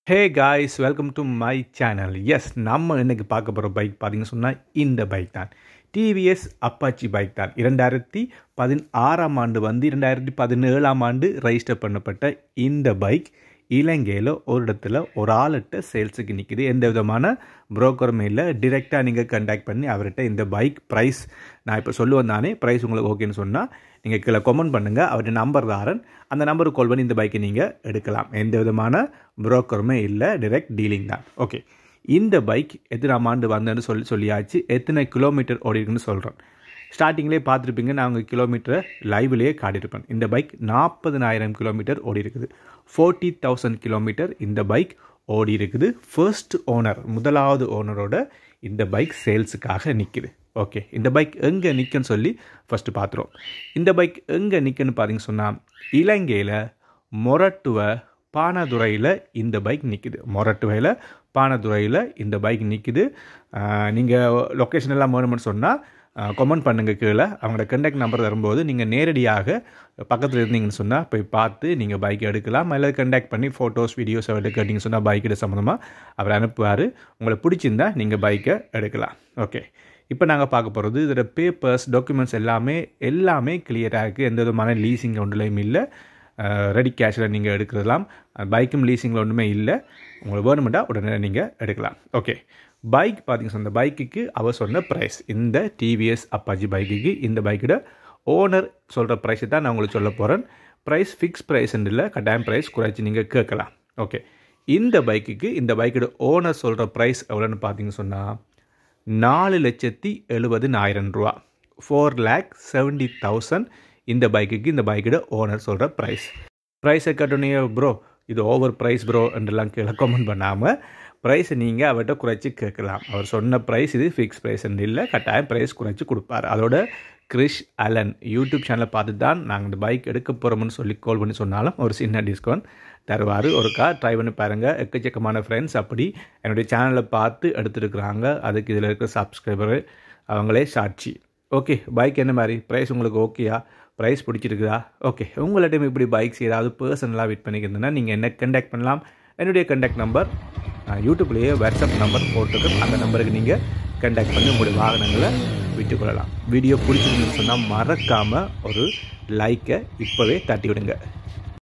Hey guys, welcome to my channel. Yes, நம்ம இன்னைக்கு பார்க்க போற பைக் பாத்தீங்க சொன்னா இந்த பைக் தான். TVS Appache பைக் தான். 2016ஆம் ஆண்டு வந்து 2017ஆம் ஆண்டு ரெஜிஸ்டர் பண்ணப்பட்ட இந்த பைக் இலங்கையில ஒரு இடத்துல ஒரு ஆள்கிட்ட சேல்ஸுக்கு நிக்குது. எந்த விதமான புரோக்கரும் இல்ல. டைரக்டா நீங்க கான்டாக்ட் பண்ணி அவர்கிட்ட இந்த பைக் பிரைஸ் நான் இப்ப சொல்லுவேன் தானே பிரைஸ் உங்களுக்கு ஓகேன்னு சொன்னா நீங்க கீழ கமெண்ட் பண்ணுங்க. அவருடைய நம்பர் தாரன். அந்த நம்பருக்கு கால் பண்ணி இந்த பைக்கை நீங்க எடுக்கலாம். எந்த விதமான புரோக்கருமே இல்ல. டைரக்ட் டீலிங் தான். ஓகே. இந்த பைக் எத்தனாம் ஆண்டு வந்தேன்னு சொல்லியாச்சு. எத்தனை கிலோமீட்டர் ஓடி இருக்குன்னு சொல்றேன். ஸ்டார்டிங்லேயே பார்த்துருப்பீங்க. நான் உங்கள் கிலோமீட்டரை லைவ்லேயே காட்டியிருப்பேன். இந்த பைக் 40,000 கிலோமீட்டர் ஓடி இருக்குது. 40,000 கிலோமீட்டர் இந்த பைக் ஓடி இருக்குது. ஃபர்ஸ்ட் ஓனர், முதலாவது ஓனரோட இந்த பைக் சேல்ஸுக்காக நிற்குது. ஓகே, இந்த பைக் எங்கே நிற்குன்னு சொல்லி ஃபஸ்ட்டு பார்த்துருவோம். இந்த பைக் எங்கே நிற்குன்னு பார்த்தீங்கன்னு சொன்னால் இலங்கையில் மொரட்டுவ பானதுறையில் இந்த பைக் நிற்குது. மொரட்டுவையில் பானதுறையில் இந்த பைக் நிற்குது. நீங்கள் லொக்கேஷன் எல்லாம் வேணும்னு சொன்னால் கமெண்ட் பண்ணுங்கள் கீழே. அவங்களோட கான்டாக்ட் நம்பர் தரும்போது நீங்கள் நேரடியாக பக்கத்தில் இருந்தீங்கன்னு சொன்னால் போய் பார்த்து நீங்கள் பைக் எடுக்கலாம். இல்லை கான்டாக்ட் பண்ணி ஃபோட்டோஸ் வீடியோஸ் எடுக்க கேட்டிங்கன்னு சொன்னால் பைக்கிட சம்மந்தமாக அவர் அனுப்புவார். உங்களை பிடிச்சிருந்தா நீங்கள் பைக்கை எடுக்கலாம். ஓகே, இப்போ நாங்கள் பார்க்க போகிறது இதோட பேப்பர்ஸ் டாக்குமெண்ட்ஸ் எல்லாமே கிளியராக இருக்குது. எந்த விதமான லீசிங் ஒன்றுலையும் இல்லை. ரெடி கேஷில் நீங்கள் எடுக்கலாம். பைக்கும் லீசிங்கில் ஒன்றுமே இல்லை. உங்களுக்கு வேணுமெண்டா உடனே நீங்கள் எடுக்கலாம். ஓகே, பைக் பார்த்தீங்கன்னா அந்த பைக்குக்கு அவர் சொன்ன ப்ரைஸ், இந்த டிவிஎஸ் அப்பாச்சி பைக்குக்கு இந்த பைக்கோட ஓனர் சொல்கிற ப்ரைஸை தான் நான் உங்களுக்கு சொல்ல போகிறேன். ப்ரைஸ் ஃபிக்ஸ் ப்ரைஸ்ன்னு இல்லை, கட்டாயம் ப்ரைஸ் குறைச்சி நீங்கள் கேட்கலாம். ஓகே, இந்த பைக்குக்கு இந்த பைக்கோட ஓனர் சொல்கிற ப்ரைஸ் எவ்வளோன்னு பார்த்தீங்கன்னு சொன்னால் 4,70,000 ரூபா. 4,70,000 இந்த பைக்குக்கு இந்த பைக்கோட ஓனர் சொல்கிற ப்ரைஸை கட்டணும். ப்ரோ இது ஓவர் ப்ரைஸ் ப்ரோ என்றெல்லாம் கீழே கமெண்ட் பண்ணாமல் ப்ரைஸை நீங்கள் அவர்கிட்ட குறைச்சி கேட்கலாம். அவர் சொன்ன ப்ரைஸ் இது ஃபிக்ஸ் ப்ரைஸ்ன்னு இல்லை, கட்டாயம் ப்ரைஸ் குறைச்சி கொடுப்பார். அதோட கிறிஷ் அலன் யூடியூப் சேனலை பார்த்து தான் நாங்கள் இந்த பைக் எடுக்க போகிறோம்னு சொல்லி கால் பண்ணி சொன்னாலும் ஒரு சின்ன டிஸ்கவுண்ட் தருவார். ஒரு கார் ட்ரை பண்ணி பாருங்கள். எக்கச்சக்கமான ஃப்ரெண்ட்ஸ் அப்படி என்னுடைய சேனலை பார்த்து எடுத்துருக்குறாங்க. அதுக்கு இதில் இருக்கிற சப்ஸ்கிரைபரு அவங்களே சாட்சி. ஓகே, பைக் என்ன மாதிரி ப்ரைஸ் உங்களுக்கு ஓகேயா? ப்ரைஸ் பிடிச்சிருக்குதா? ஓகே, உங்கள்கிட்ட இப்படி பைக்ஸ் ஏதாவது பர்சனலாக வெயிட் பண்ணிக்கிறதுனா நீங்கள் என்ன கான்டாக்ட் பண்ணலாம். என்னுடைய கான்டாக்ட் நம்பர் யூடியூப்லேயே வாட்ஸ்அப் நம்பர் போட்டுருக்கு. அந்த நம்பருக்கு நீங்கள் கான்டாக்ட் பண்ணி உங்களுடைய வாகனங்களை விட்டுக்கொள்ளலாம். வீடியோ பிடிச்சிருந்துன்னு சொன்னால் மறக்காமல் ஒரு லைக்கை இப்போவே தட்டி விடுங்க.